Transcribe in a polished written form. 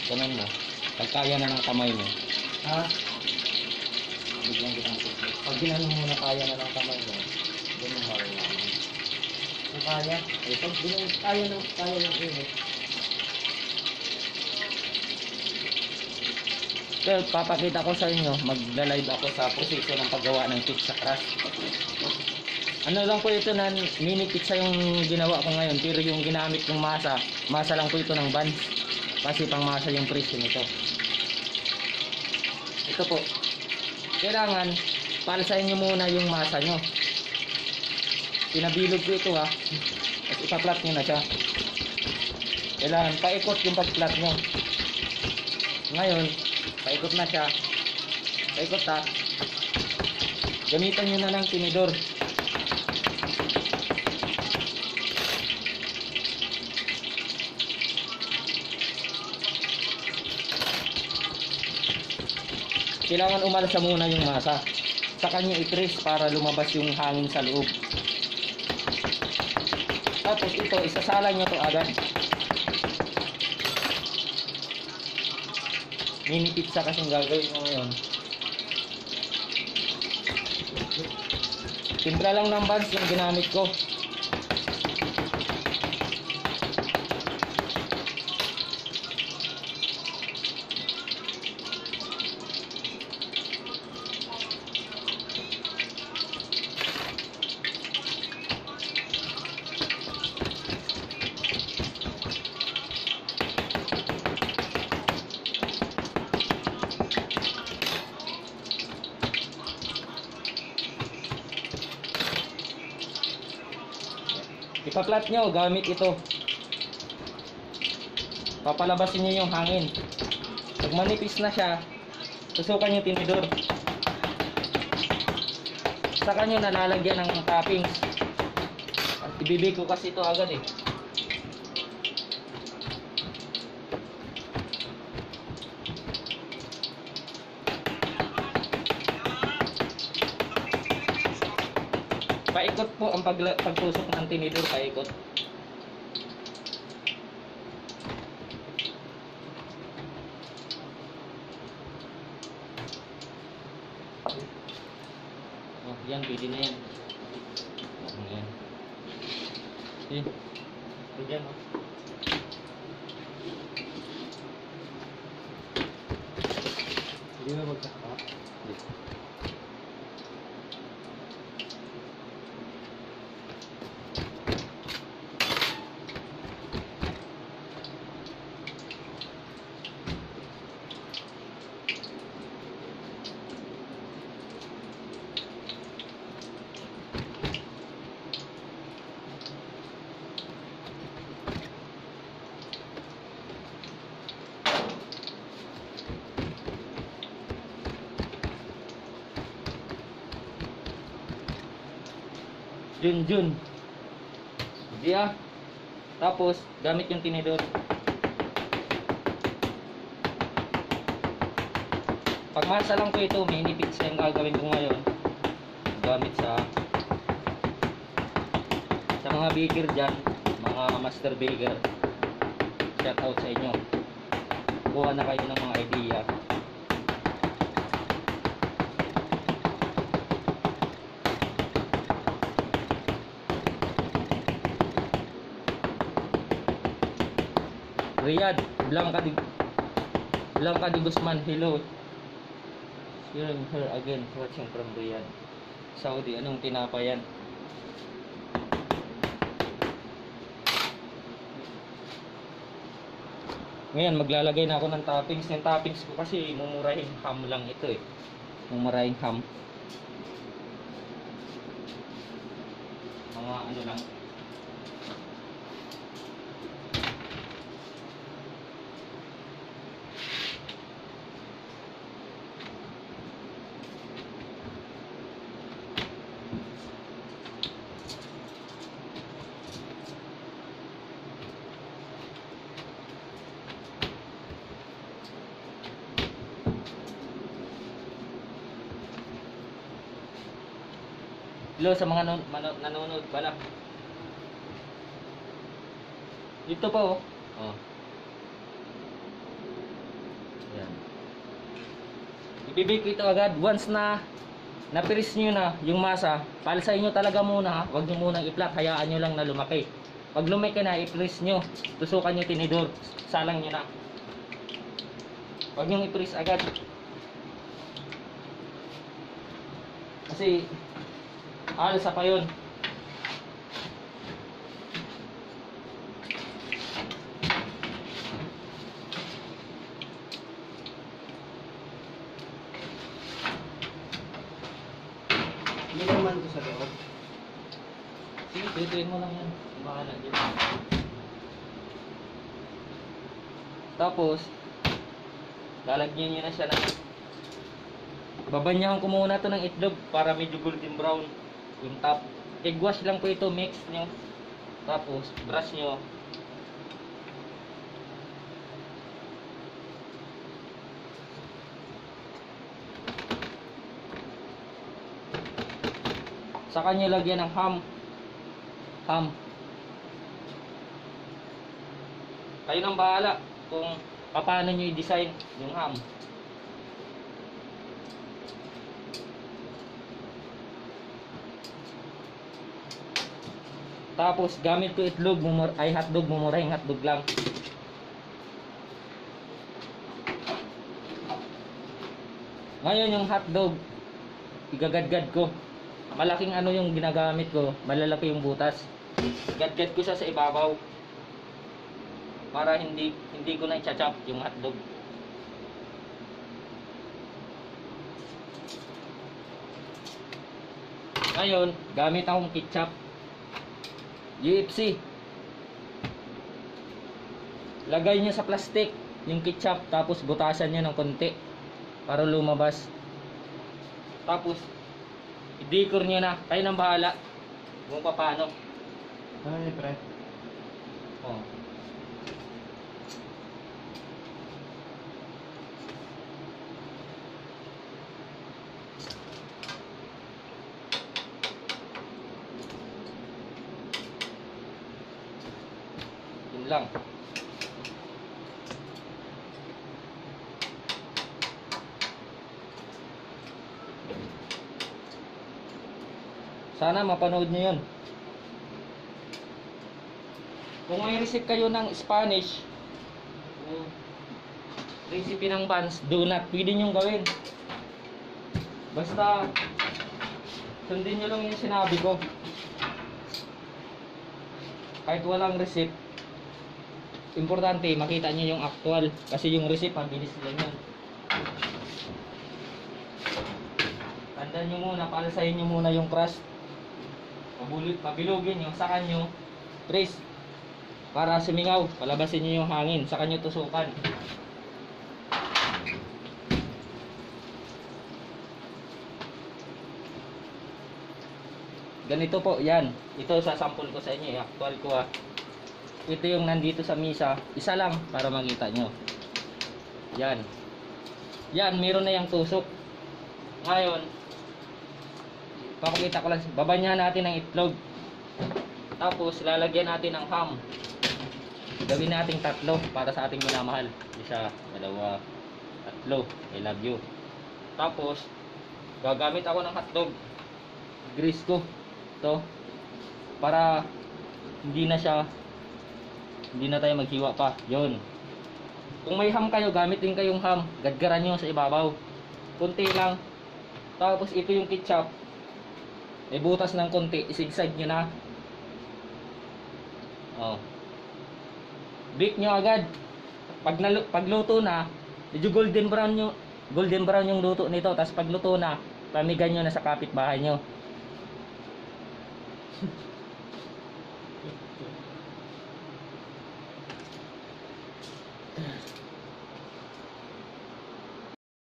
Ganun mo. Pag kaya na ng kamay mo. Ha? Bigyan kitang support. Pag ginano mo na kaya na ng kamay mo, ganun mo rin naman. Kung kaya. Eh, pag kaya ng init. Pero papakita ko sa inyo, magla-live ako sa proseso ng paggawa ng pizza crust. Ano lang po ito na mini pizza yung ginawa ko ngayon, pero yung ginamit kong masa lang po ito ng buns. Kasi pang masa yung presyo nito. Ito po. Kailangan palsahin nyo muna yung masa nyo. Pinabilog ko ito ha. At ipaplat nyo na siya. Kailangan paikot yung pagplat nyo. Ngayon, paikot na siya. Paikot ha. Gamitan nyo na ng tinidor. Kailangan umalsa muna yung masa. Saka nyo i-press para lumabas yung hangin sa loob. Tapos ito, isasala nyo to agad. Mini pizza kasing gagawin ko ngayon. Timpla lang ng buns yung ginamit ko. Ipaplat nyo gamit ito. Papalabasin nyo yung hangin. Pag manipis na siya, tusukan yung tinidor. Saka nyo nalalagyan ng toppings. At ibibig ko kasi ito agad eh. Paikot po ang pagtusok ng tinidor, paikot. Oh, yan, pwede na yan. Okay, yan. Okay. Pwede yan, oh. Hindi na magsaka. Jun. Hindi ah. Tapos, gamit yung tinidor. Pagmasa lang po ito, mini pizza yung gagawin ko ngayon. Gamit sa mga baker dyan, mga master baker. Shout out sa inyo. Kuha na kayo ng mga idea. Riyadh, Blanca de Guzman, hello. Hearing her again, watching from Riyadh, Saudi. Anong tinapa yan? Ngayon, maglalagay na ako ng toppings. Yung toppings ko kasi mumurahing ham lang ito eh. Mumurahing ham. Mga ano lang. Hello sa mga nanonood pala. Dito po oh. Oh. ibibake ito agad. Once na napiris nyo na yung masa, palisain nyo talaga muna ha. Huwag nyo munang i-flat, hayaan nyo lang na lumaki. Pag lumaki na, i-press nyo, tusukan nyo tinidor, salang nyo na. Huwag nyo i-press agad. Kasi alsa pa yun. Hindi naman ito sa loob. Sige, tutuin mo lang yan. Bahala dyan. Tapos, lalagyan nyo na siya ng... Babanyahan ko muna ito ng itlog para medyo golden brown yung top. Egg wash lang po ito, mix nyo. Tapos, brush nyo. Saka nyo lagyan ng ham. Kayo nang bahala kung paano nyo i-design yung ham. Tapos gamit ko itlog, hotdog, mumurahing hotdog lang. Ngayon yung hotdog, igagadgad ko. Malaking ano yung ginagamit ko, malalaki yung butas. Gadgad ko siya sa ibabaw. Para hindi ko na i-chop yung hotdog. Ngayon, gamit akong ketchup. UFC. Lagay nyo sa plastic yung ketchup, tapos butasan nyo ng konti para lumabas. Tapos i-decor nyo na, kayo nang bahala kung paano. Ay, pre. Oh. Yun lang. Sana mapanood nyo yun. Kung may receipt kayo ng Spanish, recipe ng buns, donut, pwede nyo gawin. Basta sundin nyo lang yung sinabi ko. Kahit walang receipt, importante makita nyo yung actual. Kasi yung receipt, pabilis lang yun. Tandaan nyo muna, palasahin nyo muna yung crust. Pabilugin nyo, saka nyo press para sumingaw, palabasin nyo yung hangin, saka nyo tusukan. Ganito po, yan. Ito sa sample ko sa inyo, actual ko ha. Ito yung nandito sa misa, isa lang para makita nyo. Yan. Yan, meron na yung tusok. Ngayon, papakita ko lang, babanyahan natin ng itlog. Tapos lalagyan natin ng ham. Gawin natin 3 para sa ating minamahal. 1, 2, 3. I love you. Tapos gagamit ako ng hotdog. Grease ko to para hindi na tayo maghiwa pa. Yon. Kung may ham kayo, gamit din kayong ham. Gadgaran nyo sa ibabaw. Kunti lang. Tapos ito yung ketchup. May butas ng konti, isigsag nyo na. Oh. Bake nyo agad. Pagluto na, medyo golden brown yung luto nito. Tapos pagluto na, pamigan nyo na sa kapitbahay nyo.